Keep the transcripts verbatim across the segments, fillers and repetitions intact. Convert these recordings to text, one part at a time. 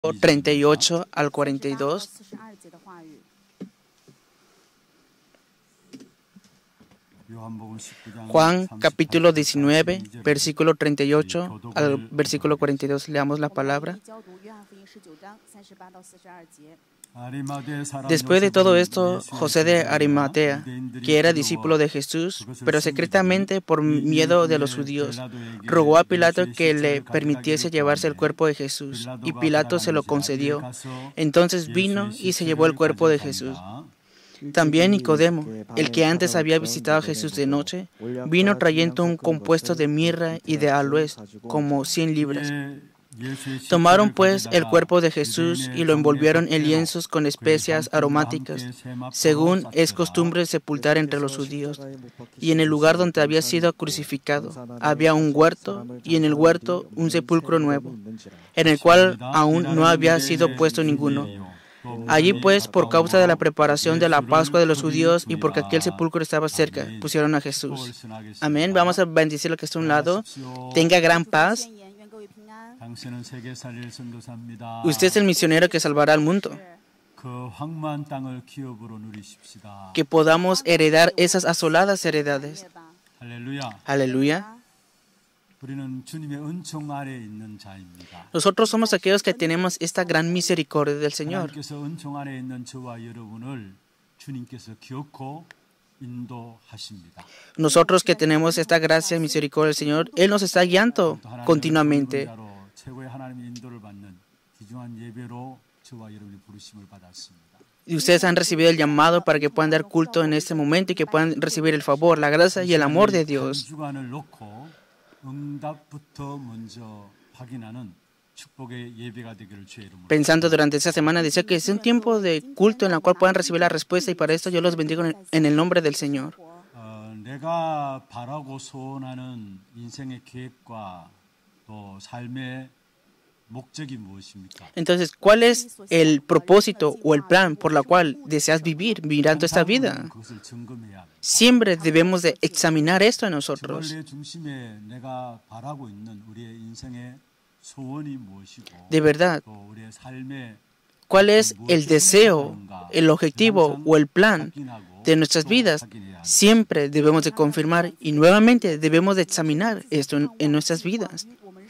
treinta y ocho al cuarenta y dos. Juan capítulo diecinueve, versículo treinta y ocho al versículo cuarenta y dos. Leamos la palabra. Después de todo esto, José de Arimatea, que era discípulo de Jesús, pero secretamente por miedo de los judíos, rogó a Pilato que le permitiese llevarse el cuerpo de Jesús, y Pilato se lo concedió. Entonces vino y se llevó el cuerpo de Jesús. También Nicodemo, el que antes había visitado a Jesús de noche, vino trayendo un compuesto de mirra y de aloes, como cien libras. Tomaron pues el cuerpo de Jesús y lo envolvieron en lienzos con especias aromáticas, según es costumbre sepultar entre los judíos. Y en el lugar donde había sido crucificado había un huerto, y en el huerto un sepulcro nuevo, en el cual aún no había sido puesto ninguno. Allí pues, por causa de la preparación de la Pascua de los judíos y porque aquel sepulcro estaba cerca, pusieron a Jesús. Amén. Vamos a bendecir lo que está a un lado. Tenga gran paz. Usted es el misionero que salvará al mundo. Que podamos heredar esas asoladas heredades. Aleluya. Nosotros somos aquellos que tenemos esta gran misericordia del Señor. Nosotros que tenemos esta gracia y misericordia del Señor, Él nos está guiando continuamente. Y ustedes han recibido el llamado para que puedan dar culto en este momento y que puedan recibir el favor, la gracia y el amor de Dios. Pensando durante esta semana, dice que es un tiempo de culto en el cual puedan recibir la respuesta, y para esto yo los bendigo en el nombre del Señor. Entonces, ¿cuál es el propósito o el plan por el cual deseas vivir mirando esta vida? Siempre debemos de examinar esto en nosotros. De verdad, ¿cuál es el deseo, el objetivo o el plan de nuestras vidas? Siempre debemos de confirmar y nuevamente debemos de examinar esto en, en nuestras vidas.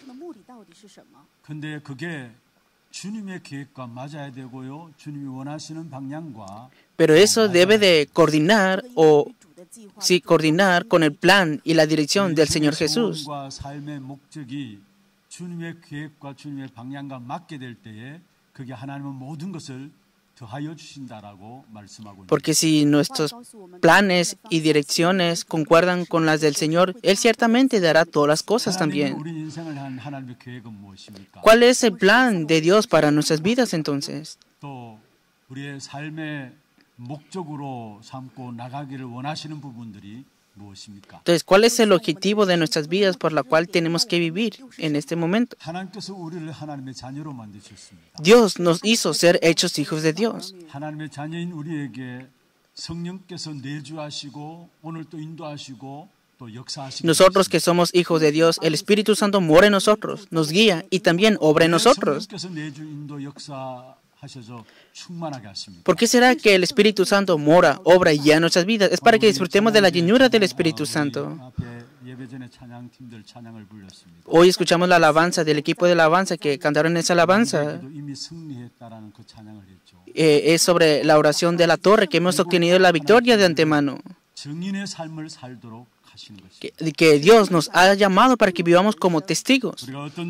Pero eso debe de coordinar o sí, coordinar con el plan y la dirección del Señor Jesús. Porque si nuestros planes y direcciones concuerdan con las del Señor, Él ciertamente dará todas las cosas también. ¿Cuál es el plan de Dios para nuestras vidas entonces? Entonces, ¿cuál es el objetivo de nuestras vidas por la cual tenemos que vivir en este momento? Dios nos hizo ser hechos hijos de Dios. Nosotros que somos hijos de Dios, el Espíritu Santo mora en nosotros, nos guía y también obra en nosotros. ¿Por qué será que el Espíritu Santo mora, obra y guía en nuestras vidas? Es para que disfrutemos de la llenura del Espíritu Santo. Hoy escuchamos la alabanza del equipo de alabanza que cantaron esa alabanza. Eh, es sobre la oración de la torre, que hemos obtenido la victoria de antemano. Que, que Dios nos ha llamado para que vivamos como testigos.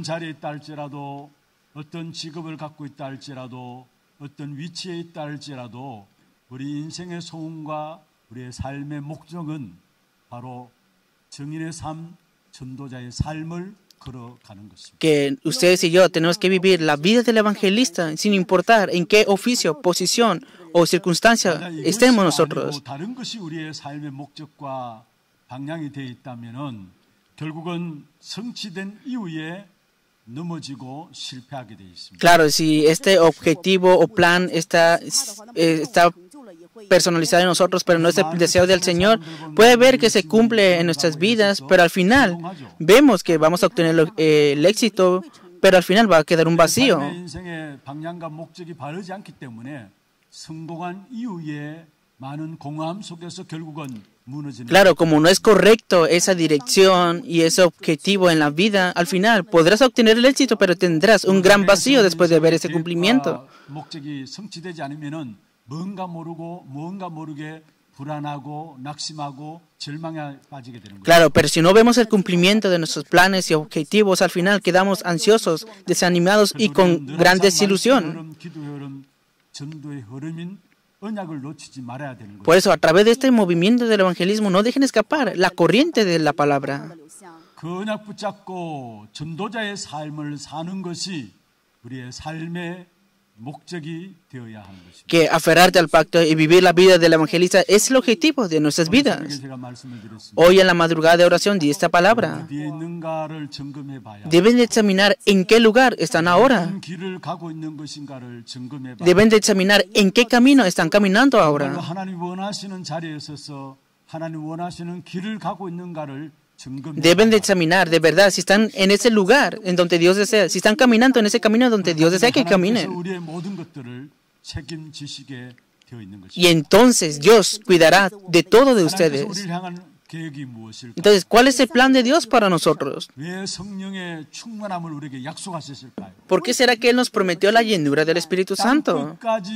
어떤 위치에 있다 할지라도 우리 인생의 소원과 우리의 삶의 목적은 바로 증인의 삶, 전도자의 삶을 걸어가는 것입니다. Que ustedes y yo tenemos que vivir la vida del evangelista sin importar en qué oficio, posición o circunstancia estemos nosotros. 다른 것이 우리의 삶의 목적과 방향이 되어 있다면은 결국은 성취된 이후에 Claro, si este objetivo o plan está, eh, está personalizado en nosotros, pero no es el deseo del Señor, puede ver que se cumple en nuestras vidas, pero al final vemos que vamos a obtener eh, el éxito pero al final va a quedar un vacío. 삶의 인생의 방향과 목적이 바르지 않기 때문에 성공한 이후에 많은 공허함 속에서 결국은 무너지는 Claro, como no es correcto esa dirección y ese objetivo en la vida, al final podrás obtener el éxito, pero tendrás un gran vacío después de ver ese cumplimiento. 목적이 성취되지 않으면은 뭔가 모르고 뭔가 모르게 불안하고 낙심하고 절망에 빠지게 되는 거예요. Claro, pero si no vemos el cumplimiento de nuestros planes y objetivos, al final quedamos ansiosos, desanimados y con gran desilusión. 기도의 흐름, 전도의 흐름인 언약을 놓치지 말아야 되는 거예요. Por eso, a través de este movimiento del evangelismo, no dejen escapar la corriente de la palabra. 그 언약 붙잡고 전도자의 삶을 사는 것이 우리의 삶의 목적이 되어야 하는 것입니다. Que aferrarte al pacto y vivir la vida del evangelista es el objetivo de nuestras vidas. 제가 말씀을 드렸습니다. Hoy en la madrugada de oración di esta palabra. 어디에 있는가를 점검해 봐야 Deben de examinar en qué lugar están ahora. 어떤 길을 가고 있는 것인가를 점검해 봐야 Deben de examinar en qué camino están caminando ahora. 하나님 원하시는 자리에 서서 하나님 원하시는 길을 가고 있는가를 Deben de examinar de verdad si están en ese lugar en donde Dios desea, si están caminando en ese camino donde Dios desea que caminen. Y entonces Dios cuidará de todo de ustedes. Entonces, ¿cuál es el plan de Dios para nosotros? ¿Por qué será que Él nos prometió la llenura del Espíritu Santo?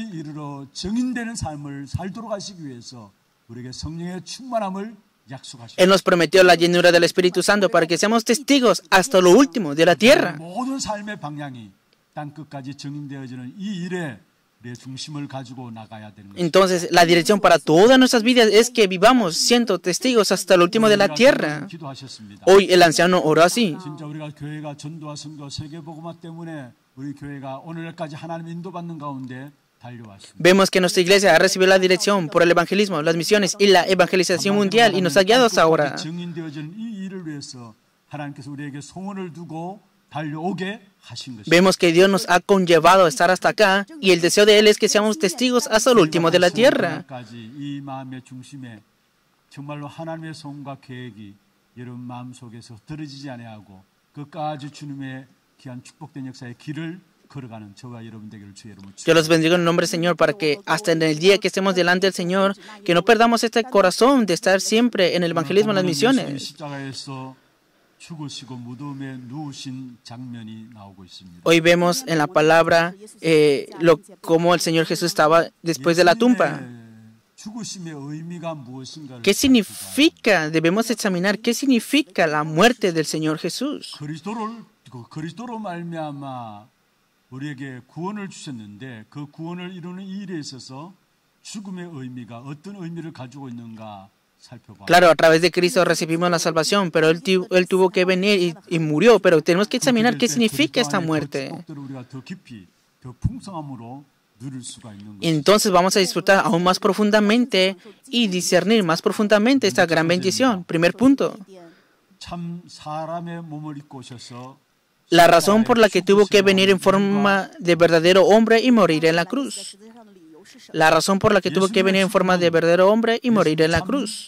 Él nos prometió la llenura del Espíritu Santo para que seamos testigos hasta lo último de la tierra. Entonces, la dirección para todas nuestras vidas es que vivamos siendo testigos hasta lo último de la tierra. Hoy el anciano oró así. Vemos que nuestra iglesia ha recibido la dirección por el evangelismo, las misiones y la evangelización mundial y nos ha guiado hasta ahora. Vemos que Dios nos ha conllevado a estar hasta acá y el deseo de Él es que seamos testigos hasta el último de la tierra. Yo los bendigo en el nombre del Señor para que hasta en el día que estemos delante del Señor, que no perdamos este corazón de estar siempre en el evangelismo, en las misiones. Hoy vemos en la palabra eh, lo, cómo el Señor Jesús estaba después de la tumba. ¿Qué significa? Debemos examinar qué significa la muerte del Señor Jesús. 우리에게 구원을 주셨는데 그 구원을 이루는 이 일에 있어서 죽음의 의미가 어떤 의미를 가지고 있는가 살펴봐. Claro, a través de Cristo recibimos la salvación, pero él, él tuvo que venir y, y murió, pero tenemos que examinar qué significa esta muerte. Y entonces vamos a disfrutar aún más profundamente y discernir más profundamente esta gran bendición. Primer punto. 참 사람의 몸을 입고 오셔서 La razón por la que tuvo que venir en forma de verdadero hombre y morir en la cruz. La razón por la que tuvo que venir en forma de verdadero hombre y morir en la cruz.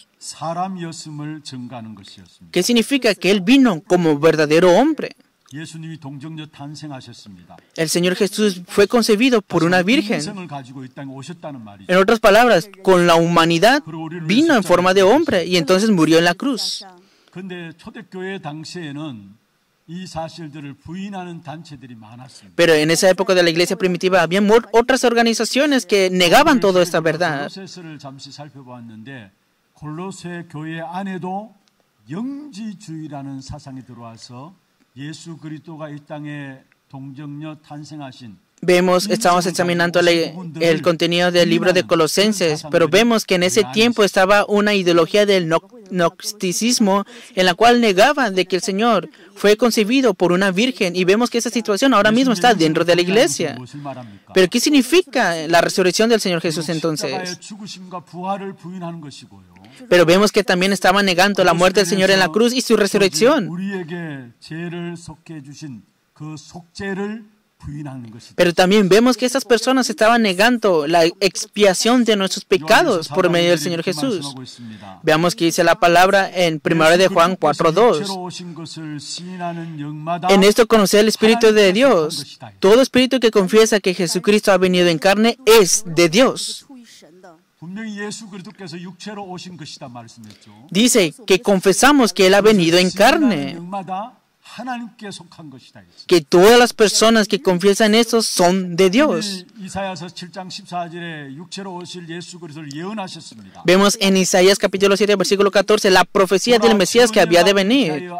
¿Qué significa? Que Él vino como verdadero hombre. El Señor Jesús fue concebido por una virgen. En otras palabras, con la humanidad vino en forma de hombre y entonces murió en la cruz. Pero en esa época de la iglesia primitiva había otras organizaciones que negaban toda esta verdad. Vemos, estamos examinando el, el contenido del libro de Colosenses, pero vemos que en ese tiempo estaba una ideología del gnosticismo en la cual negaba de que el Señor fue concebido por una virgen y vemos que esa situación ahora mismo está dentro de la iglesia. Pero ¿qué significa la resurrección del Señor Jesús entonces? Pero vemos que también estaba negando la muerte del Señor en la cruz y su resurrección. Pero también vemos que estas personas estaban negando la expiación de nuestros pecados por medio del Señor Jesús. Veamos que dice la palabra en primera de Juan cuatro dos. En esto conocer el Espíritu de Dios. Todo espíritu que confiesa que Jesucristo ha venido en carne es de Dios. Dice que confesamos que Él ha venido en carne. Que todas las personas que confiesan esto son de Dios. Vemos en Isaías capítulo siete, versículo catorce, la profecía del Mesías que había de venir.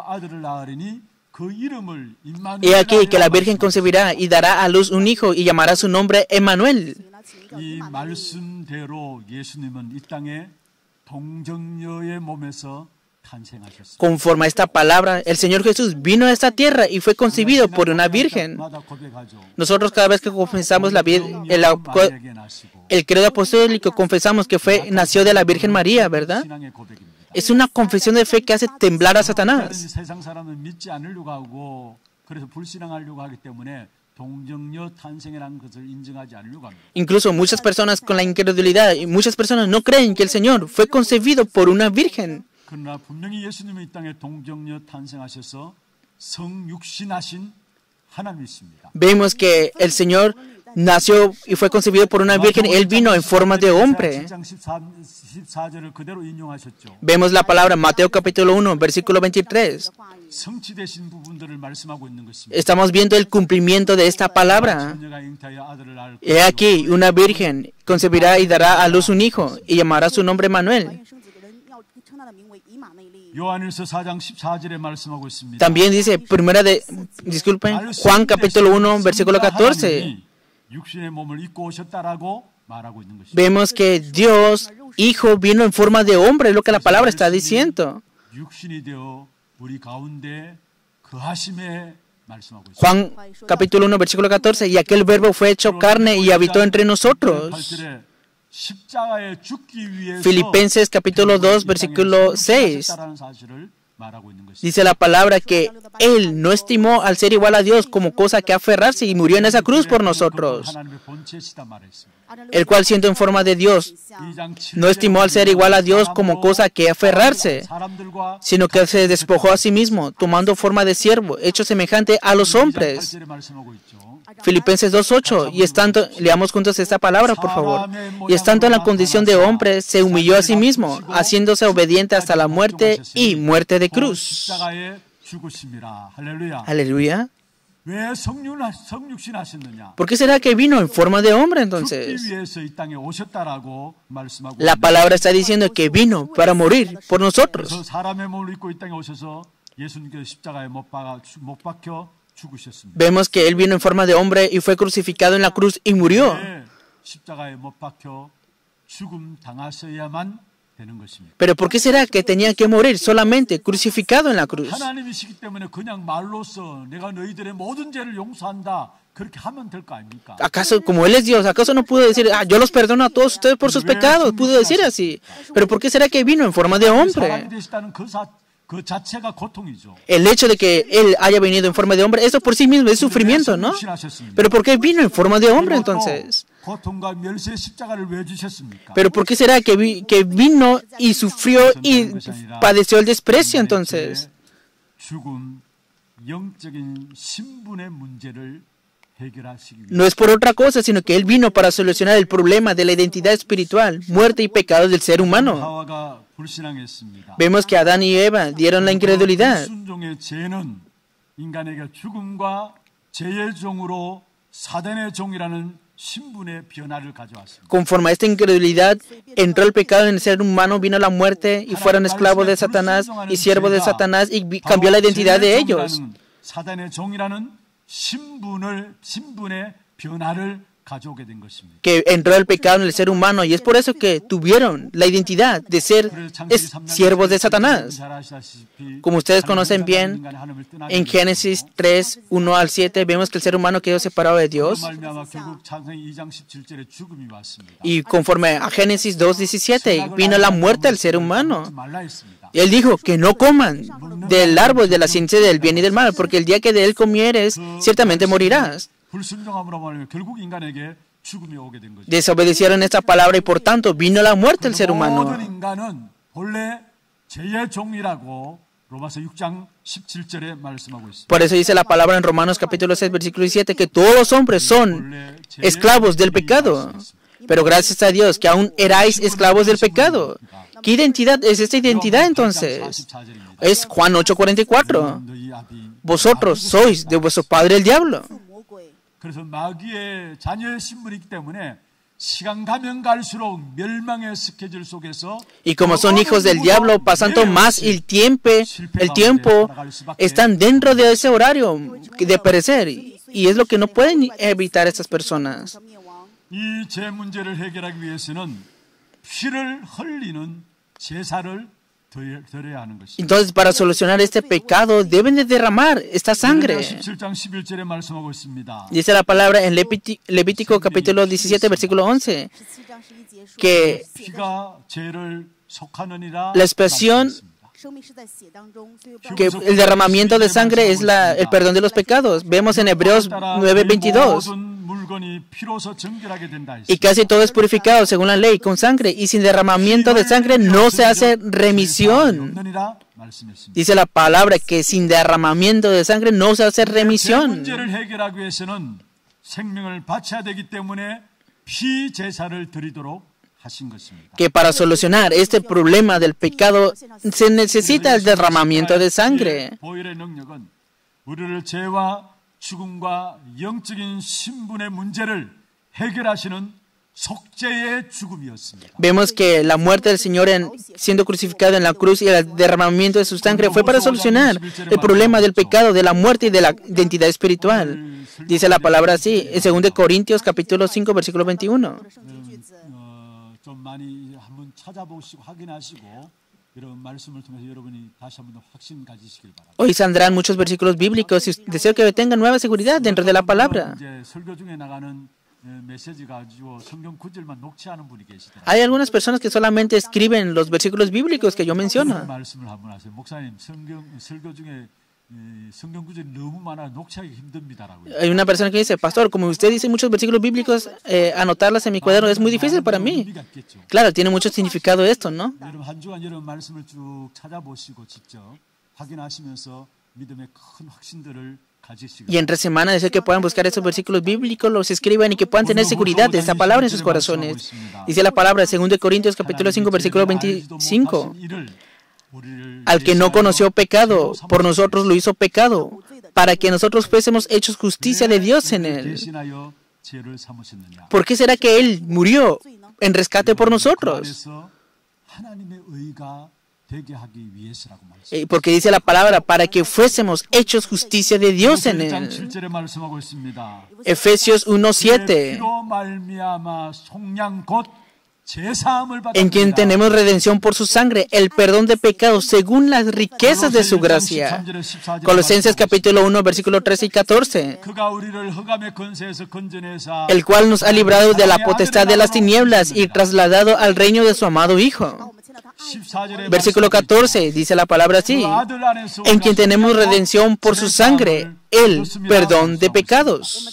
He aquí que la Virgen concebirá y dará a luz un hijo y llamará su nombre Emmanuel. 이 말씀대로 예수님은 이 땅에 동정녀의 몸에서 탄생하셨습니다. Conforme a esta palabra, el Señor Jesús vino a esta tierra y fue concebido por una virgen. Nosotros cada vez que confesamos la el, el credo apostólico confesamos que fue nació de la Virgen María, ¿verdad? Es una confesión de fe que hace temblar a Satanás. Incluso muchas personas con la incredulidad y muchas personas no creen que el Señor fue concebido por una virgen. Vemos que el Señor nació y fue concebido por una virgen. Él vino en forma de hombre. Vemos la palabra Mateo capítulo uno, versículo veintitrés. Estamos viendo el cumplimiento de esta palabra. He aquí, una virgen concebirá y dará a luz un hijo y llamará su nombre Emmanuel. También dice, primera de, disculpen, Juan capítulo uno, versículo catorce. Vemos que Dios, Hijo, vino en forma de hombre, es lo que la palabra está diciendo. Juan capítulo uno, versículo catorce, y aquel verbo fue hecho carne y habitó entre nosotros. Filipenses capítulo dos, versículo seis. Dice la palabra que Él no estimó al ser igual a Dios como cosa que aferrarse y murió en esa cruz por nosotros. El cual, siendo en forma de Dios, no estimó al ser igual a Dios como cosa que aferrarse, sino que se despojó a sí mismo, tomando forma de siervo, hecho semejante a los hombres. Filipenses dos ocho, y estando, leamos juntos esta palabra, por favor. Y estando en la condición de hombre, se humilló a sí mismo, haciéndose obediente hasta la muerte y muerte de cruz. Aleluya. ¿Por qué será que vino en forma de hombre entonces? La palabra está diciendo que vino para morir por nosotros. Vemos que Él vino en forma de hombre y fue crucificado en la cruz y murió. Pero ¿por qué será que tenía que morir solamente crucificado en la cruz? ¿Acaso, como Él es Dios, acaso no pudo decir, ah, yo los perdono a todos ustedes por sus pecados? Pudo decir así. Pero ¿por qué será que vino en forma de hombre? El hecho de que Él haya venido en forma de hombre, eso por sí mismo es sufrimiento, ¿no? Pero ¿por qué vino en forma de hombre entonces? Pero ¿por qué será que, vi, que vino y sufrió y padeció el desprecio entonces? No es por otra cosa, sino que Él vino para solucionar el problema de la identidad espiritual, muerte y pecado del ser humano. Vemos que Adán y Eva dieron la incredulidad. Conforme a esta incredulidad, entró el pecado en el ser humano, vino la muerte y fueron esclavos de Satanás y siervos de Satanás y cambió la identidad de ellos. Que entró el pecado en el ser humano y es por eso que tuvieron la identidad de ser siervos de Satanás. Como ustedes conocen bien, en Génesis tres, uno al siete, vemos que el ser humano quedó separado de Dios. Y conforme a Génesis dos, diecisiete, vino la muerte al ser humano. Él dijo que no coman del árbol de la ciencia del bien y del mal, porque el día que de él comieres, ciertamente morirás. 불순종함으로 말하면 결국 인간에게 죽음이 오게 된 거죠. Desobedecieron esta palabra y por tanto vino la muerte al ser humano. 모든 인간은 본래 죄의 종이라고 로마서 육 장 십칠 절에 말씀하고 있습니다. Por eso dice la palabra en Romanos capítulo seis versículo diecisiete que todos los hombres son esclavos del pecado. Pero gracias a Dios que aún erais esclavos del pecado. ¿Qué identidad es esta identidad entonces? Es Juan ocho cuarenta y cuatro. Vosotros sois de vuestro padre el diablo. 그래서 마귀의 자녀의 신분이기 때문에 시간 가면 갈수록 멸망의 스케줄 속에서 Y como son hijos del diablo, pasando más el tiempo, el tiempo están dentro de ese horario de perecer. Y es lo que no pueden evitar estas personas. 이 죄 문제를 해결하기 위해서는 피를 흘리는 제사를 드려야 하는 것입니다. Entonces, para solucionar este pecado, deben de derramar esta sangre. 십칠 장 십일 절에 말씀하고 있습니다. Dice la palabra en Levítico, Levítico capítulo diecisiete, versículo once, que 피가 죄를 속하느니라. la expresión que el derramamiento de sangre es la, el perdón de los pecados. Vemos en Hebreos nueve veintidós. Y casi todo es purificado según la ley con sangre, y sin derramamiento de sangre no se hace remisión. Dice la palabra que sin derramamiento de sangre no se hace remisión. Que para solucionar este problema del pecado se necesita el derramamiento de sangre. 죽음과 영적인 신분의 문제를 해결하시는 속죄의 죽음이었습니다. Vemos que la muerte del Señor en, siendo crucificado en la cruz y el derramamiento de su sangre fue para solucionar el problema del pecado, de la muerte y de la identidad espiritual. Dice la palabra así, en dos Corintios capítulo cinco versículo veintiuno. 좀 많이 한번 찾아보시고 확인하시고 Hoy saldrán muchos versículos bíblicos y deseo que tengan nueva seguridad dentro de la palabra. Hay algunas personas que solamente escriben los versículos bíblicos que yo menciono. Hay una persona que dice, pastor, como usted dice muchos versículos bíblicos, eh, anotarlas en mi cuaderno es muy difícil para mí. Claro, tiene mucho significado esto, ¿no? Y entre semana deseo que puedan buscar esos versículos bíblicos, los escriban y que puedan tener seguridad de esta palabra en sus corazones. Dice la palabra, dos Corintios capítulo cinco, versículo veinticinco. Al que no conoció pecado, por nosotros lo hizo pecado, para que nosotros fuésemos hechos justicia de Dios en él. ¿Por qué será que Él murió en rescate por nosotros? Porque dice la palabra, para que fuésemos hechos justicia de Dios en él. Efesios uno siete. En quien tenemos redención por su sangre, el perdón de pecados según las riquezas de su gracia. Colosenses capítulo uno, versículo trece y catorce. El cual nos ha librado de la potestad de las tinieblas y trasladado al reino de su amado Hijo. Versículo catorce, dice la palabra así, en quien tenemos redención por su sangre, el perdón de pecados.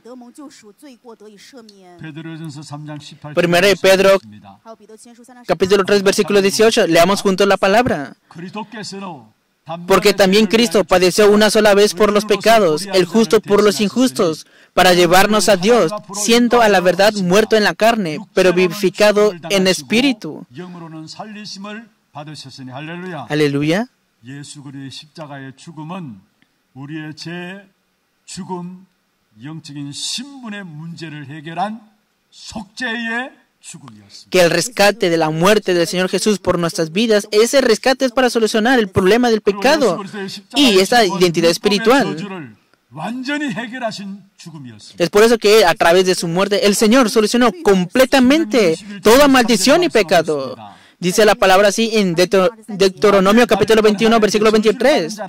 Primero de Pedro, capítulo tres, versículo dieciocho, leamos juntos la palabra. Porque también Cristo padeció una sola vez por los pecados, el justo por los injustos, para llevarnos a Dios, siendo a la verdad muerto en la carne, pero vivificado en espíritu. Aleluya. Que el rescate de la muerte del Señor Jesús por nuestras vidas, ese rescate es para solucionar el problema del pecado y esa identidad espiritual. Es por eso que a través de su muerte el Señor solucionó completamente toda maldición y pecado. Dice la palabra así en Deuteronomio capítulo veintiuno, versículo veintitrés.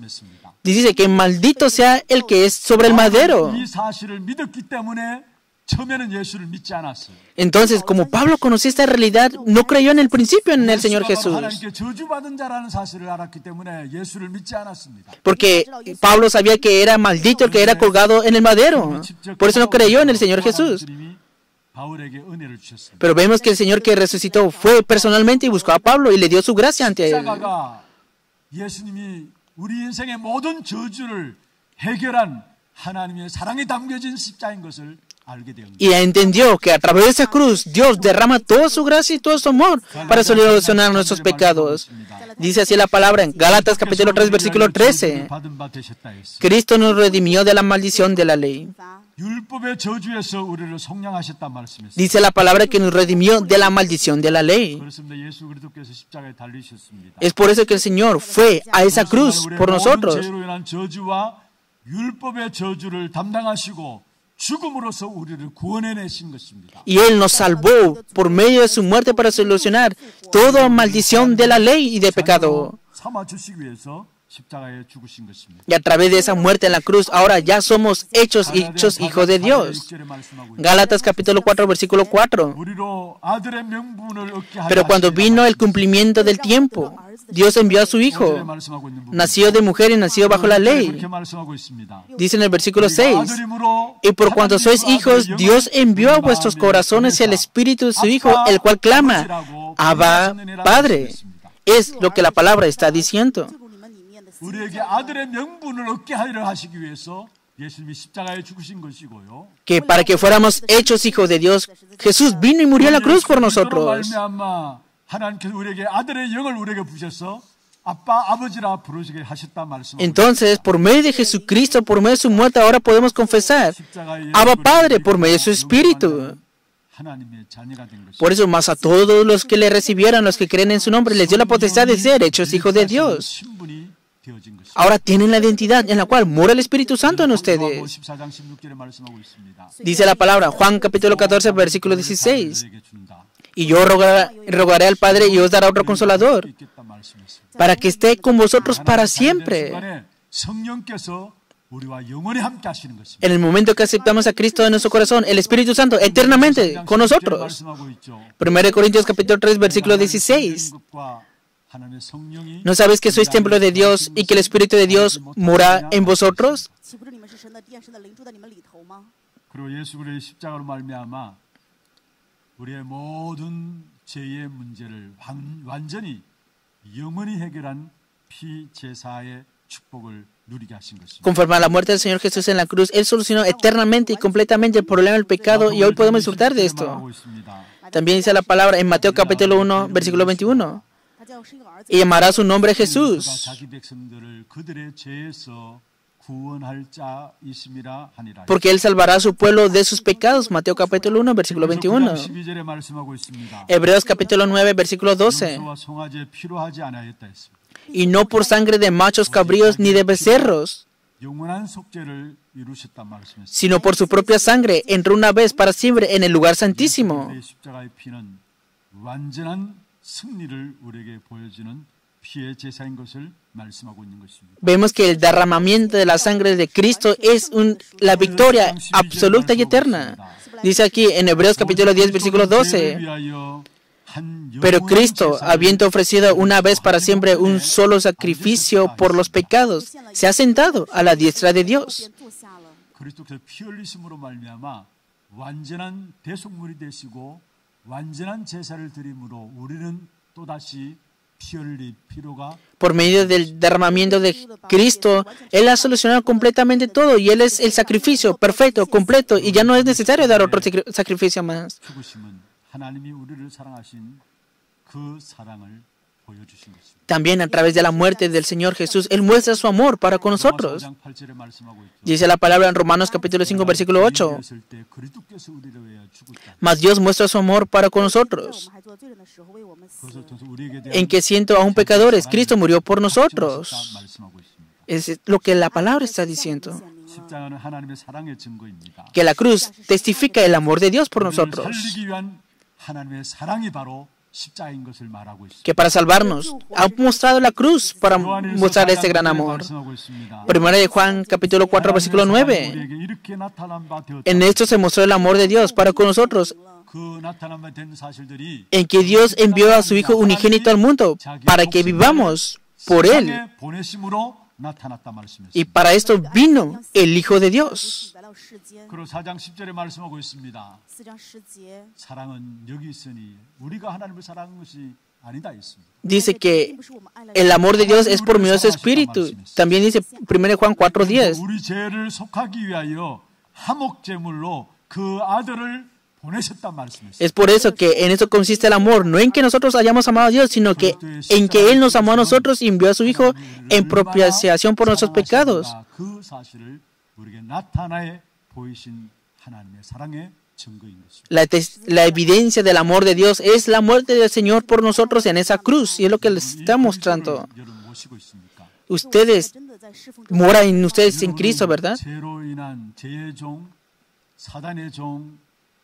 Dice que maldito sea el que es sobre el madero. 처음에는 예수를 믿지 않았어요. Entonces, como Pablo conocía esta realidad, no creyó en el principio en el Señor Jesús. 하나님께 저주받은 자라는 사실을 알았기 때문에 예수를 믿지 않았습니다. Porque Pablo sabía que era maldito el que era colgado en el madero. Por eso no creyó en el Señor Jesús. 바울에게 은혜를 주셨습니다. Pero vemos que el Señor que resucitó fue personalmente y buscó a Pablo y le dio su gracia ante él. 십자가가 예수님이 우리 인생의 모든 저주를 해결한 하나님의 사랑이 담겨진 십자인 것을 알게 되었습니다. Y entendió que a través de esa cruz Dios derrama toda su gracia y todo su amor para solucionar nuestros pecados. Dice así la palabra en Gálatas capítulo tres versículo trece. Cristo nos redimió de la maldición de la ley. 율법의 저주에서 우리를 속량하셨단 말씀이었습니다. Dice la palabra que nos redimió de la maldición de la ley. 그렇습니다. 예수 그리스도께서 십자가에 달리셨습니다. Es por eso que el Señor fue a esa cruz por nosotros. 죄로 인한 저주와 율법의 저주를 담당하시고 죽음으로써 우리를 구원해내신 것입니다. Y Él nos salvó por medio de su muerte para solucionar toda maldición de la ley y de pecado. 삼아 주시기 위해서 십자가에 죽으신 것입니다. Y a través de esa muerte en la cruz, ahora ya somos hechos, hechos hijos de Dios. Gálatas capítulo cuatro, versículo cuatro. 우리로 아들의 명분을 얻게 하려 Pero cuando vino el cumplimiento del tiempo, Dios envió a su Hijo, 말씀하고 있는 부분. nacido de mujer y nacido bajo la ley. 그렇게 말씀하고 있습니다. Dice en el versículo seis. 아들임으로 Y por cuanto sois hijos, Dios envió a vuestros corazones el Espíritu de su Hijo, el cual clama, Abba, Padre. Es lo que la palabra está diciendo. 우리에게 아들의 명분을 얻게 하려 하시기 위해서 예수님이 십자가에 죽으신 것이고요. Que para que fuéramos hechos hijos de Dios, Jesús vino y murió en la cruz por nosotros. 말미암아 하나님께서 우리에게 아들의 영을 우리에게 부셔서 아빠 아버지라 부르시게 하셨다 말씀하고. Entonces, por medio de Jesucristo, por medio de su muerte, ahora podemos confesar, Abba Padre, por medio de su Espíritu. 하나님의 자녀가 된 것입니다. Por eso, más a todos los que le recibieron, los que creen en su nombre, les dio la potestad de ser hechos hijos de Dios. 신분이 되어진 것입니다. Ahora tienen la identidad en la cual mora el Espíritu Santo en ustedes. 십사 장 십육 절에 말씀하고 있습니다. Dice la palabra, Juan capítulo catorce, versículo dieciséis. 우리에게 준다. Y yo rogaré, rogaré al Padre y os dará otro consolador, 있겠다 말씀했습니다. para que esté con vosotros para siempre. 순간에 성령께서 우리와 영원히 함께 하시는 것입니다. En el momento que aceptamos a Cristo en nuestro corazón, el Espíritu Santo eternamente con nosotros. 말씀하고 있죠. primera de Corintios capítulo tres, versículo dieciséis. 하나님의 성령이 ¿No sabéis que sois templo de Dios y que el Espíritu de Dios mora en vosotros? 岂不是你们是神的殿，神的灵住在你们里头吗？ 그리고 예수 그리스도의 십자가로 말미암아 우리의 모든 죄의 문제를 완, 완전히 영원히 해결한 피제사의 축복을 누리게 하신 것입니다. Conforme a la muerte del Señor Jesús en la cruz, Él solucionó eternamente y completamente el problema del pecado y hoy podemos disfrutar de esto. También dice la palabra en Mateo capítulo uno, versículo veintiuno. 他叫是一个儿子， Y llamará su nombre Jesús, 자기 백성들을 그들의 죄에서 구원할 자이심이라 하니라. porque Él salvará a su pueblo de sus pecados. Mateo capítulo uno, versículo veintiuno. 십이 절에 말씀하고 있습니다. Hebreos capítulo nueve, versículo doce. 염소와 송아지에 필요하지 아니하였다 했습니다. Y no por sangre de machos cabríos ni de becerros, 영원한 속죄를 이루셨단 말씀이었습니다. sino por su propia sangre, entró una vez para siempre en el lugar santísimo. 그리스도의 십자가의 피는 완전한 승리를 우리에게 보여주는 피의 제사인 것을 말씀하고 있는 것입니다. Vemos que el derramamiento de la sangre de Cristo es un- la victoria absoluta y eterna. Dice aquí en Hebreos capítulo diez, versículo doce. Pero Cristo, habiendo ofrecido una vez para siempre un solo sacrificio por los pecados, se ha sentado a la diestra de Dios. 坐下了。 그리스도께서 피 흘리심으로 말미암아 완전한 대속물이 되시고 완전한 제사를 드림으로 우리는 또다시 피 흘릴 필요가 Por medio del derramamiento de Cristo, Él ha solucionado completamente todo y Él es el sacrificio perfecto, completo, y ya no es necesario dar otro sacri- sacrificio más. 죽으심은 하나님이 우리를 사랑하신 그 사랑을 보여주신 것입니다. También a través de la muerte del Señor Jesús, Él muestra su amor para con nosotros. 로마서 오 장 팔 절에 말씀하고 있죠. Dice la palabra en Romanos capítulo cinco, versículo ocho. 그리스도였을 때 그리스도께서 우리를 위하여 죽었다. Mas Dios muestra su amor para con 在我 nosotros. 们还做罪人的时候为我们死。 그것을 통해서 우리에게 대한 En que siendo aún pecadores, Cristo murió por nosotros. 확증하셨다 말씀하고 있습니다. Es lo que la palabra está diciendo. 显明了 십자가는 하나님의 사랑의 증거입니다. Que la cruz testifica el amor de Dios por 우리를 nosotros. 살리기 위한 하나님의 사랑이 바로 십자가인 것을 말하고 있습니다. que para salvarnos ha mostrado la cruz para mostrar este gran amor. 말씀하고 있습니다. Primera de Juan, capítulo cuatro, versículo nueve. 우리에게 이렇게 나타난 바 되었다. En esto se mostró el amor de Dios para con nosotros, 그 나타난 바 된 사실들이 en que Dios envió a su Hijo unigénito al mundo para que vivamos por Él. 세상에 보내심으로 나타났다 말씀했습니다. Y para esto vino el Hijo de Dios. 来到世间， 그리고 사 장 십 절에 말씀하고 있습니다. 四章十节， 사랑은 여기 있으니 우리가 하나님을 사랑한 것이 아니다 있습니다. Dice que 并不是我们爱了 el amor de Dios es por medio de su Espíritu. También dice Primera de Juan cuatro diez. 우리 죄를 속하기 위하여 화목제물로 그 아들을 보내셨단 말씀이었습니다. Es por eso que en eso consiste el amor, no en que nosotros hayamos amado a Dios, sino que en que Él nos amó a nosotros y envió a su Hijo en propiciación por nuestros pecados. 그 사실을 우리에게 나타내 보이신 하나님의 사랑의 증거인 것입니다. La, tes- la evidencia del amor de Dios es la muerte del Señor por nosotros en esa cruz, y es lo que les está mostrando. 여러분 모시고 있습니까? Ustedes 真的在侍奉中， moran en ustedes en Cristo, ¿verdad? 죄로 인한 죄의 종, 사단의 종,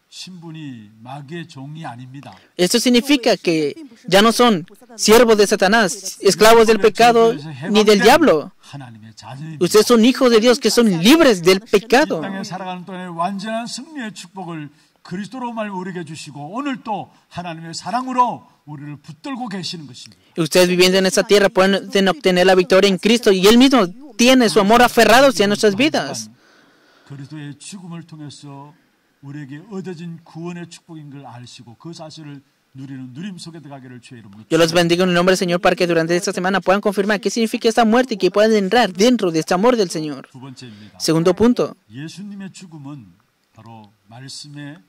신분이 마귀의 종이 아닙니다. Esto significa que ya no son siervos de Satanás, esclavos del pecado ni del diablo. 하나님의 자녀입니다. Ustedes son hijos de Dios que son libres del pecado. 땅에 살아가는 동안에 완전한 승리의 축복을 그리스도로 말 우리에게 주시고 오늘 또 하나님의 사랑으로 우리를 붙들고 계시는 것입니다. Ustedes viviendo en esta tierra pueden obtener la victoria en Cristo y Él mismo tiene su amor aferrado hacia nuestras vidas. 그리스도의 죽음을 통해서 우리에게 얻어진 구원의 축복인 걸 아시고 그 사실을 누리는 누림 속에 들어가기를 주의 이름으로 Yo los bendigo en el nombre del Señor para que durante esta semana puedan confirmar qué significa esta muerte y que puedan entrar dentro de este amor del Señor. 두 번째입니다. Segundo punto, 예수님의 죽음은 바로 말씀의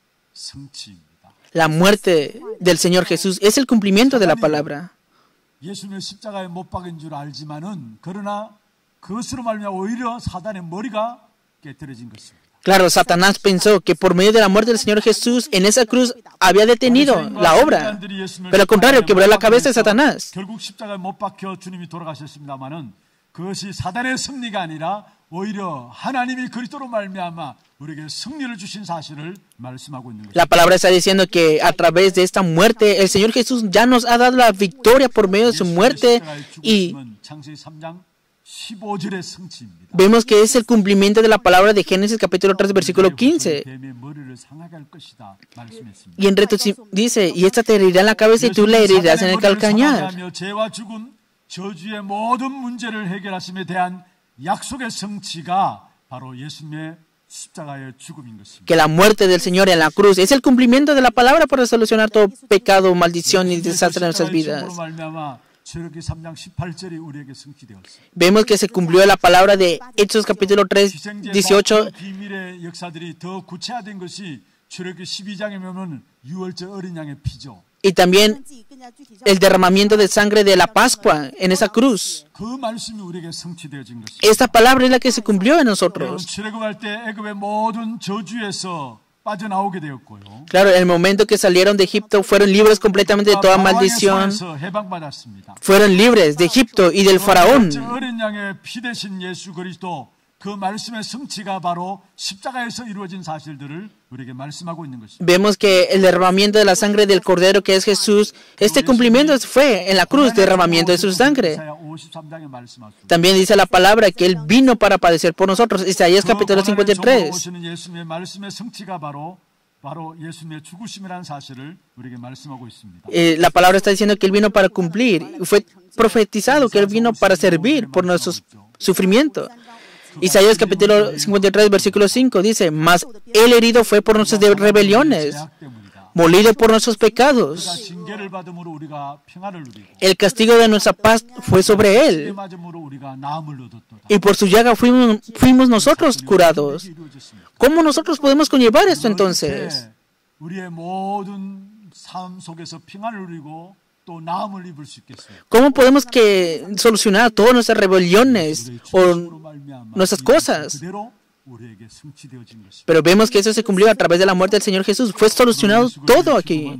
성취입니다. la muerte del Señor Jesús es el cumplimiento de la palabra. 예수님의 십자가에 못 박인 줄 알지만은 그러나 그것으로 말미암아 오히려 사단의 머리가 깨뜨려진 것입니다. Claro, Satanás pensó que por medio de la muerte del Señor Jesús en esa cruz había detenido la obra, pero al contrario, quebró la cabeza de Satanás. 결국 십자가에 못 박혀 주님이 돌아가셨습니다만은 그것이 사단의 승리가 아니라 오히려 하나님이 그리스도로 말미암아 우리에게 승리를 주신 사실을 말씀하고 있는 것입니다. La palabra está diciendo que a través de esta muerte el Señor Jesús ya nos ha dado la victoria por medio de su muerte y 창세기 삼 장 십오 절의 성취입니다. vemos que es el cumplimiento de la palabra de Génesis capítulo tres versículo quince. 뱀의 머리를 상하게 할 것이다 말씀했습니다. Y en reto dice, y esta te herirá en la cabeza y tú la herirás en el calcañar. 사단의 죄와 죽음, 저주의 모든 문제를 해결하심에 대한 약속의 성취가 바로 예수님의 십자가의 죽음인 것입니다. Que la muerte del Señor en la cruz es el cumplimiento de la palabra para solucionar todo pecado, maldición y desastre en nuestras vidas. 출애굽기 삼 장 십팔 절이 우리에게 성취되었습니다. Vemos que se cumplió la palabra de Hechos capítulo tres, dieciocho. 비밀의 역사들이 더 구체화된 것이 출애굽기 십이 장에 보면 유월절 어린 양의 피죠. Y también 记更加具体， el derramamiento de sangre de la Pascua en esa cruz. 그 말씀이 우리에게 성취되어진 것입니다. Esta palabra es la que se cumplió en nosotros. 출애굽할 때 애굽의 모든 저주에서 빠져나오게 되었고요. Claro, en el momento que salieron de Egipto fueron libres completamente de toda maldición. 해방받았습니다. Fueron libres de Egipto y del faraón. 어린 양의 피 대신 예수 그리스도 그 말씀의 성취가 바로 십자가에서 이루어진 사실들을 우리에게 말씀하고 있는 것입니다. Vemos que el derramamiento de la sangre del Cordero que es Jesús, este cumplimiento fue en la cruz, derramamiento de su sangre. 오십삼 장에 말씀하십니다. También dice la palabra que Él vino para padecer por nosotros. Isaías capítulo cincuenta y tres. 오시는 예수님의 말씀의 성취가 바로 바로 예수님의 죽으심이라는 사실을 우리에게 말씀하고 있습니다. Eh, la palabra está diciendo que Él vino para cumplir. Fue profetizado que Él vino para servir por nuestros sufrimientos. Isaías capítulo cincuenta y tres, versículo cinco dice, mas Él herido fue por nuestras rebeliones, molido por nuestros pecados. 징계를 받음으로 우리가 평안을 누리고 El castigo de nuestra paz fue sobre Él, 맞음으로 우리가 나음을 얻었도다. y por su llaga fuimos, fuimos nosotros curados. ¿Cómo nosotros podemos conllevar esto entonces? 우리의 모든 삶 속에서 평안을 누리고 또 나음을 입을 수 있겠어요. ¿Cómo podemos que solucionar todas nuestras rebeliones o nuestras cosas? 그대로 우리에게 성취되어진 것입니다. Pero vemos que eso se cumplió a través de la muerte del Señor Jesús. Fue solucionado todo aquí.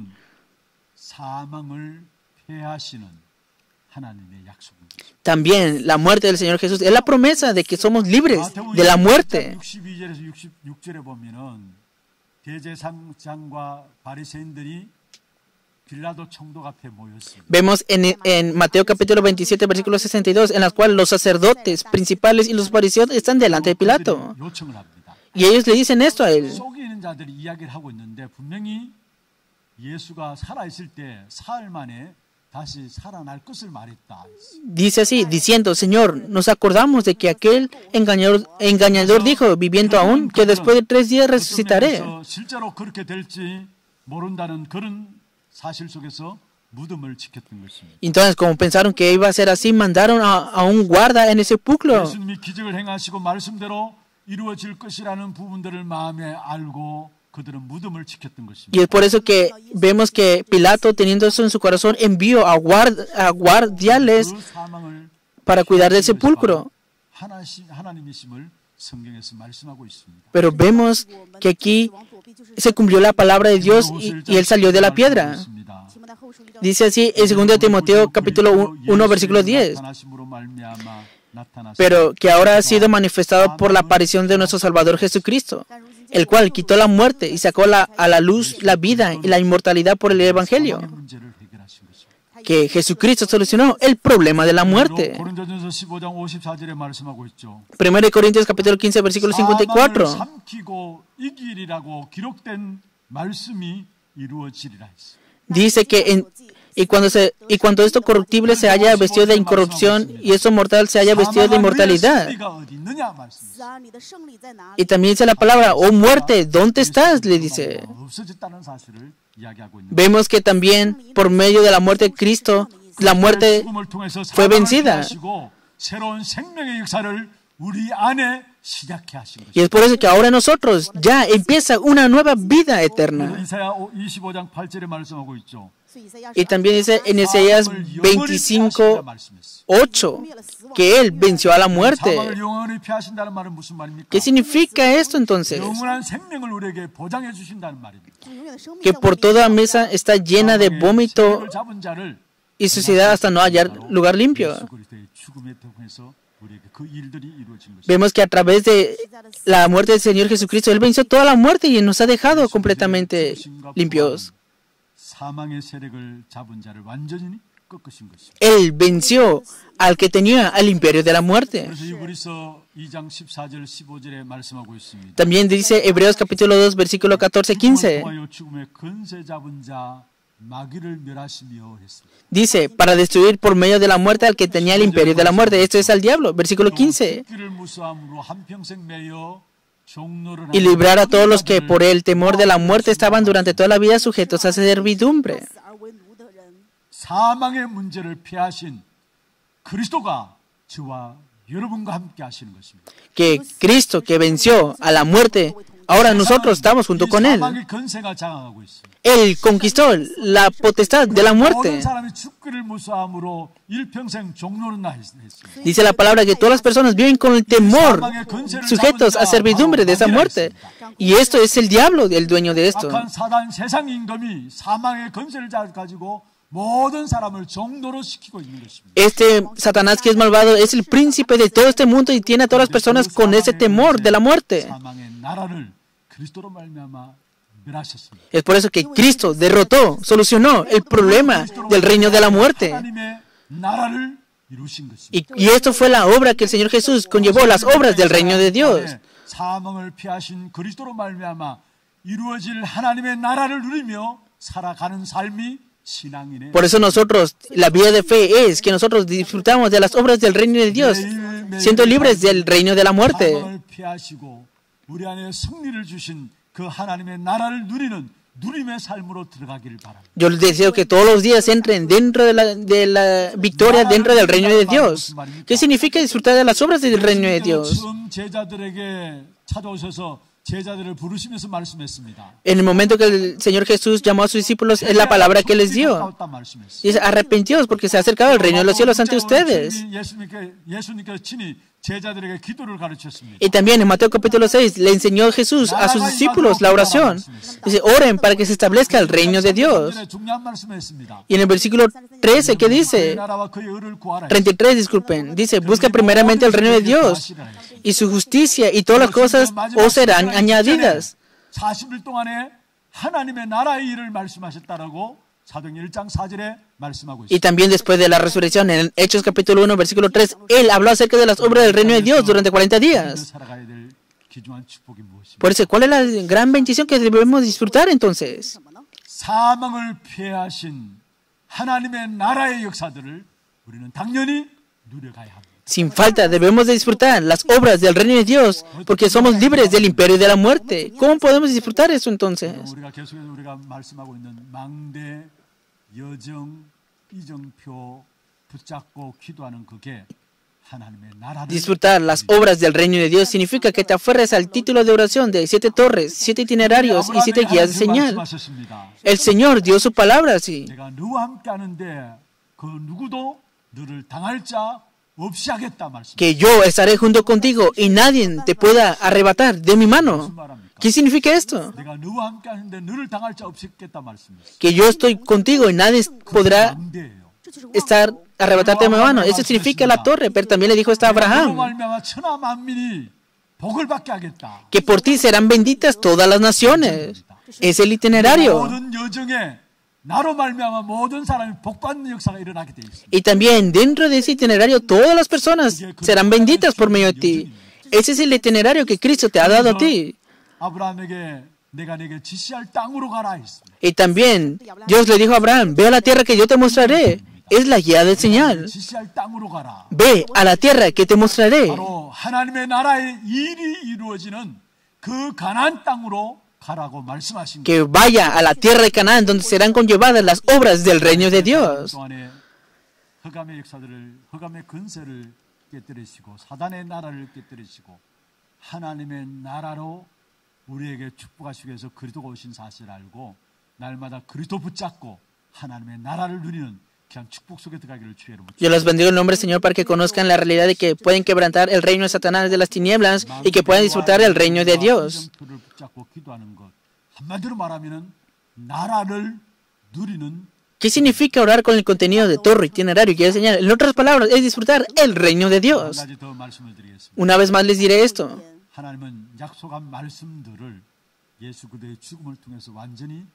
사망을 폐하시는 하나님의 약속입니다. También la muerte del Señor Jesús es la promesa de que somos libres de la muerte. 육십이 절에서 육십육 절에 보면은 대제사장과 바리새인들이 빌라도 총독 앞에 모였습니다. Vemos en, en Mateo capítulo veintisiete, versículo sesenta y dos, en las cuales los sacerdotes principales y los fariseos están delante de Pilato. 그들이 요청을 합니다. Y ellos le dicen esto a él. 속에 있는 자들이 이야기를 하고 있는데 분명히 예수가 살아 있을 때 사흘 만에 다시 살아날 것을 말했다. Dice así, diciendo, Señor, nos acordamos de que aquel engañador, engañador dijo, viviendo aún, que después de tres días resucitaré. 어떤 면에서 실제로 그렇게 될지 모른다는 그런 사실 속에서 무덤을 지켰던 것입니다. Entonces, como pensaron que iba a ser así, mandaron a, a un guarda en ese sepulcro. 예수님이 기적을 행하시고 말씀대로 이루어질 것이라는 부분들을 마음에 알고 그들은 무덤을 지켰던 것입니다. Y es por eso que vemos que Pilato, teniendo eso en su corazón, envió a, guard, a guardiales 그 사망을 para cuidar del sepulcro. 하나시, 하나님이심을 성경에서 말씀하고 있습니다. Pero vemos que aquí se cumplió la palabra de Dios y, y él salió de la piedra. Dice así en segundo de Timoteo capítulo uno versículo diez. Pero que ahora ha sido manifestado por la aparición de nuestro Salvador Jesucristo, el cual quitó la muerte y sacó la, a la luz la vida y la inmortalidad por el Evangelio. Que Jesucristo solucionó el problema de la muerte. 고린도전서 십오 장 오십사 절에 말씀하고 있죠. primero de Corintios capítulo quince versículo cincuenta y cuatro. 사망을 삼키고 이기리라고 기록된 말씀이 이루어지리라 했어. Dice que en, y cuando se y cuando esto corruptible se haya vestido de incorrupción y esto mortal se haya vestido de inmortalidad. Y también dice la palabra, oh muerte, ¿dónde estás? Le dice. Vemos que también por medio de la muerte de Cristo, la muerte fue vencida. Y es por eso que ahora nosotros ya empieza una nueva vida eterna. 이사야 이십오 장 팔 절에 말씀하고 있죠. Y también dice en Isaías veinticinco, ocho, que Él venció a la muerte. 사망을 영원히 피하신다는 말은 무슨 말입니까? ¿Qué significa esto entonces? 영원한 생명을 우리에게 보장해 주신다는 말입니다. Que por toda mesa está llena de vómito 죄를 잡은 자를 y suciedad hasta no hallar lugar limpio. 예수 그리스도의 죽음에 통해서 우리에게 그 일들이 이루어진 것입니다. Vemos que a través de la muerte del Señor Jesucristo, Él venció toda la muerte y nos ha dejado completamente limpios. 사망의 세력을 잡은 자를 완전히 꺾으신 것입니다. Él venció al que tenía al imperio de la muerte. 그래서 히브리서 이 장 십사 절 십오 절에 말씀하고 있습니다. También dice Hebreos capítulo dos, versículo catorce, quince. 통하여 죽음의 권세 잡은 자 마귀를 멸하시며 했습니다. Dice, para destruir por medio de la muerte al que tenía el imperio de la muerte. Esto es al diablo. Versículo quince. 죽기를 무수함으로 한평생 매여 종노를 Y librar a todos los que por el temor de la muerte estaban durante toda la vida sujetos a servidumbre. 사망의 문제를 피하신 그리스도가 저와 여러분과 함께 하시는 것입니다. Que Cristo, que venció a la muerte, ahora nosotros estamos junto con Él. 사망의 권세가 장악하고 있습니다. Él conquistó la potestad de la muerte. 모든 사람이 죽기를 무수함으로 일평생 종노릇나 했습니다. Dice la palabra que todas las personas viven con el temor, sujetos a servidumbre de esa muerte. Y esto es el diablo, el dueño de esto. 악한 사단 세상 임금이 사망의 권세를 가지고 모든 사람을 종노로 시키고 있는 것입니다. Este Satanás que es malvado es el príncipe de todo este mundo y tiene a todas las personas con ese temor de la muerte. 사망의 나라를 그리스도로 말미암아 멸하셨습니다. Es por eso que Cristo derrotó, solucionó el problema del reino de la muerte. 하나님의 나라를 이루신 것입니다. Y, y esto fue la obra que el Señor Jesús conllevó, las obras del reino de Dios. 사망을 피하신 그리스도로 말미암아 이루어질 하나님의 나라를 누리며 살아가는 삶이 신앙이네. Por eso nosotros, la vida de fe es que nosotros disfrutamos de las obras del reino de Dios, siendo libres del reino de la muerte. 사망을 피하시고 우리 안에 승리를 주신 그 하나님의 나라를 누리는 누림의 삶으로 들어가기를 바랍니다. Yo les deseo que todos los días entren dentro de la, de la victoria, dentro del reino de Dios. ¿Qué significa disfrutar de las obras del reino de Dios? 처음 제자들에게 찾아오셔서 제자들을 부르시면서 말씀했습니다. En el momento que el Señor Jesús llamó a sus discípulos, es la palabra que les dio. Dice, arrepentidos porque se ha acercado el reino de los cielos ante ustedes. 예수님께 예수님께서 친히 제자들에게 기도를 가르쳤습니다. Y también en Mateo capítulo seis le enseñó Jesús a sus discípulos la oración. Dice, oren para que se establezca el reino de Dios. 중요한 말씀했습니다. Y en el versículo trece, ¿qué dice? 나라와 그의 의를 구하라. treinta y tres, disculpen. Dice, busca primeramente el reino de Dios y su justicia y todas las cosas os serán añadidas. 사십 일 동안에 하나님의 나라의 일을 말씀하셨다라고 사도행전 일 장 사 절에 말씀하고 Y 있습니다. también después de la resurrección, en Hechos capítulo uno, versículo tres, Él habló acerca de las obras del reino de Dios durante cuarenta días. 살아가야 될 귀중한 축복이 무엇입니까? Por eso, ¿cuál es la gran bendición que debemos disfrutar entonces? 什么呢？ 사망을 피하신 하나님의 나라의 역사들을 우리는 당연히 누려가야 합니다. Sin falta, debemos de disfrutar las obras del reino de Dios, porque somos libres del imperio de la muerte. ¿Cómo podemos disfrutar eso entonces? 우리가 계속해서 우리가 말씀하고 있는 망대, 여정, 이정표 붙잡고 기도하는 그게 하나님의 나라를 Disfrutar las obras del reino de Dios significa que te aferres al título de oración de siete torres, siete itinerarios y siete guías de señal. 말씀하셨습니다. El Señor dio su palabra así, 내가 너와 함께 하는데 그 누구도 너를 당할 자 없이 하겠다 말씀. que yo estaré junto contigo y nadie te pueda arrebatar de mi mano. ¿Qué significa esto? 내가 너와 함께 하는데 너를 당할 자 없이 하겠다 말씀이었어요. Que yo estoy contigo y nadie podrá 망대예요. 这就是 estar arrebatarte de mi mano. Eso significa la torre, pero también le dijo esto a 너로 Abraham, 말미암아 천하 만민이 복을 받게 하겠다. que por ti serán benditas todas las naciones. Es el itinerario. 모든 여정에 나로 말미암아 모든 사람이 복 받는 역사가 일어나게 돼 있습니다. Y también dentro de ese itinerario todas las personas serán benditas por medio de ti. Ese es el itinerario que Cristo te ha dado a ti. 아브라함에게 내가 내게 지시할 땅으로 가라 했습니다. Y también Dios le dijo a Abraham, ve a la tierra que yo te mostraré. Es la guía del señal. 지시할 땅으로 가라. Ve a la tierra que te mostraré. 바로 하나님의 나라의 일이 이루어지는 그 가나안 땅으로 가라고 말씀하신 거예요. Que vaya a la tierra de Canaán donde serán conllevadas las obras del reino de Dios. 동안에 흑암의 역사들을 흑암의 근세를 깨뜨리시고 사단의 나라를 깨뜨리시고 하나님의 나라로 우리에게 축복하시기 위해서 그리스도가 오신 사실을 알고 날마다 그리스도 붙잡고 하나님의 나라를 누리는 귀한 축복 속에 들어가기를 주의 이름으로 Yo los bendigo en el nombre del Señor para que conozcan la realidad de que pueden quebrantar el reino de Satanás de las tinieblas y que puedan disfrutar el reino de Dios. 표를 붙잡고 기도하는 것 한마디로 말하면은 나라를 누리는 ¿Qué significa orar con el contenido de torre, itinerario y guía de señal? En otras palabras, es disfrutar el reino de 한 Dios. 가지 더 말씀을 드리겠습니다. Una vez más les diré esto. 하나님은 약속한 말씀들을 예수 그리스도의 죽음을 통해서 완전히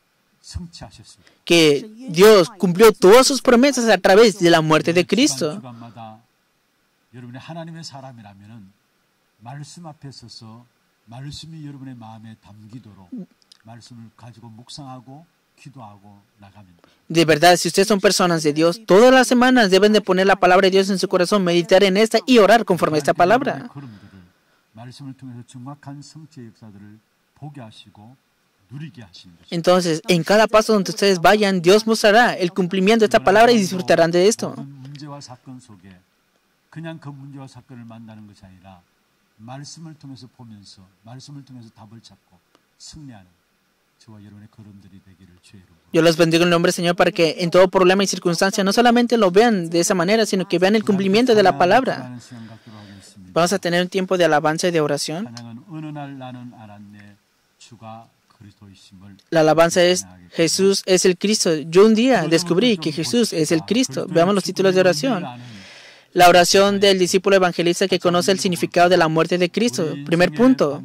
성취하셨습니다. Que Dios cumplió todas sus promesas a través de la muerte de Cristo. 주간마다 여러분이 하나님의 사람이라면은 말씀 앞에 서서 말씀이 여러분의 마음에 담기도록 말씀을 가지고 묵상하고 기도하고 나가면 돼요. De verdad, si ustedes son personas de Dios, todas las semanas deben de poner la palabra de Dios en su corazón, meditar en esta y orar conforme a esta palabra. 걸음들을 말씀을 통해서 정확한 성취의 역사들을 보게 하시고 누리게 하시는 것입니다. Entonces, en cada paso donde ustedes vayan, Dios mostrará el cumplimiento de esta palabra y disfrutarán de esto. 모든 문제와 사건 속에 그냥 그 문제와 사건을 만나는 것이 아니라 말씀을 통해서 보면서 말씀을 통해서 답을 찾고 승리하는 저와 여러분의 걸음들이 되기를 주의 이름으로. Yo los bendigo en el nombre del Señor para que en todo problema y circunstancia no solamente lo vean de esa manera, sino que vean el cumplimiento de la palabra. 하나님 시간 갖도록 하겠습니다. Vamos a tener un tiempo de alabanza y de oración. 찬양은 어느 날 나는 알았네 주가 그리스도이심을. La alabanza es Jesús es el Cristo. Yo un día descubrí que Jesús es el Cristo. Veamos los títulos de oración. La oración del discípulo evangelista que conoce el significado de la muerte de Cristo. Primer punto.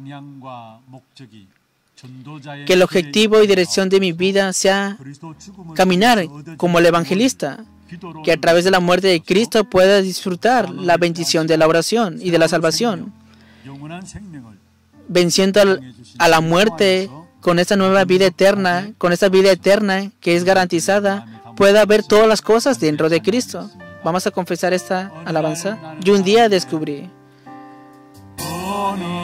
Que el objetivo y dirección de mi vida sea caminar como el evangelista. Que a través de la muerte de Cristo pueda disfrutar la bendición de la oración y de la salvación. Venciendo al- a la muerte con esta nueva vida eterna, con esta vida eterna que es garantizada, pueda ver todas las cosas dentro de Cristo. Vamos a confesar esta alabanza. Yo un día descubrí 어느